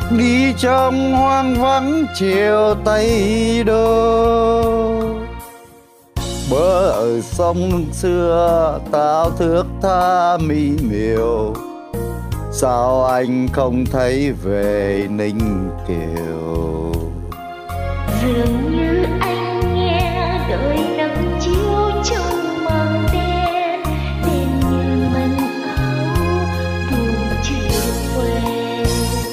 đi trong hoang vắng chiều Tây Đô. Bờ ở sông xưa tao thước tha mỹ miều, sao anh không thấy về Ninh Kiều? Dường như anh nghe đời nắng chiếu trong màn đen, đêm như màn áo buồn chiều quên.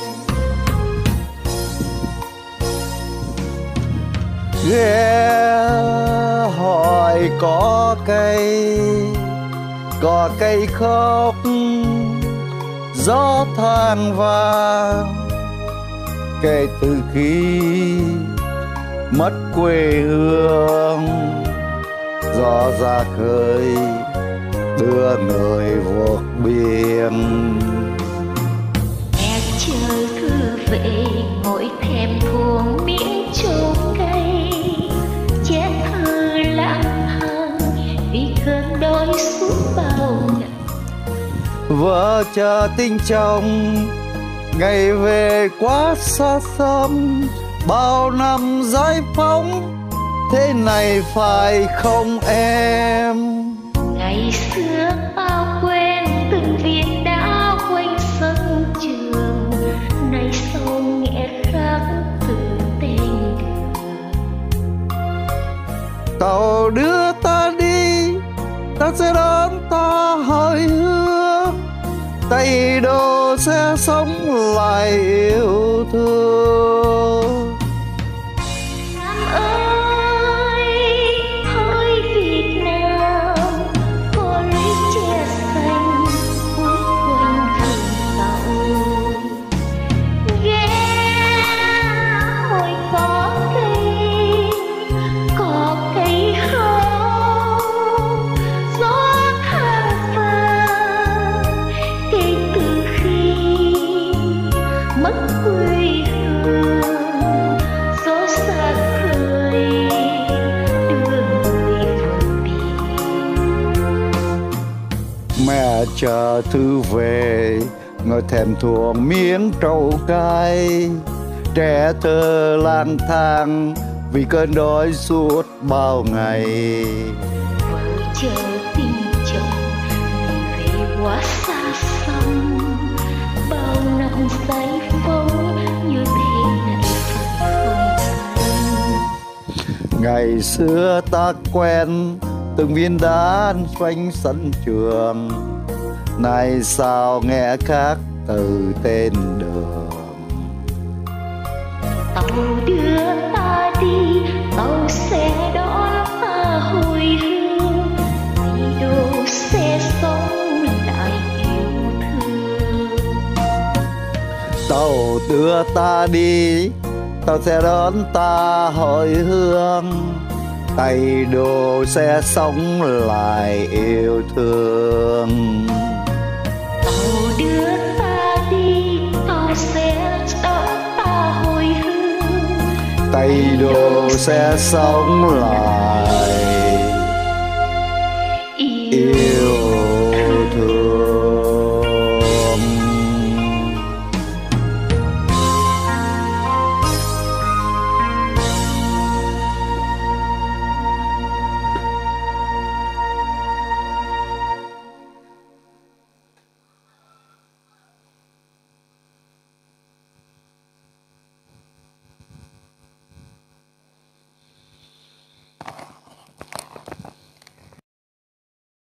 Ghé hỏi có cây khóc, gió than vàng kể từ khi mất quê hương. Gió ra khơi đưa người vượt biên. Em chờ thư về ngồi thèm thuồng miếng trầu cay, chén thơ lãng thang vì cơn đói suốt bao ngày. Vợ chờ tinh chồng ngày về quá xa xăm, bao năm giải phóng thế này phải không em? Ngày xưa bao quên từng viên đá quanh sân trường, nay sau nghe khác từ tên đường. Tàu đưa ta đi, ta sẽ đón ta hồi hương, Tây Đô sẽ sống lại yêu thương. Nam ơi, hỡi Việt Nam, có lấy che xanh quấn quanh thuyền tàu. Ghé hỏi có cây hồng, gió than vàng kể từ khi mất quê hương. Gió xa khơi đưa người vượt biển. Mẹ chờ thư về ngồi thèm thuồng miếng trầu cay, trẻ thơ lang thang vì cơn đói suốt bao ngày. Vợ chờ tình chồng người về quá xa xăm, bao năm giải phóng như thế này phải không anh? Ngày xưa ta quen từng viên đá quanh sân trường, nay sao nghe khác từ tên đường. Tàu đưa ta đi, tàu sẽ đón ta hồi hương, Tây Đô sẽ sống lại yêu thương. Tàu đưa ta đi, tàu sẽ đón ta hồi hương, Tây Đô sẽ sống lại yêu thương. Tàu đưa ta đi, tàu sẽ đón ta hồi hương, Tây Đô sẽ sống lại yêu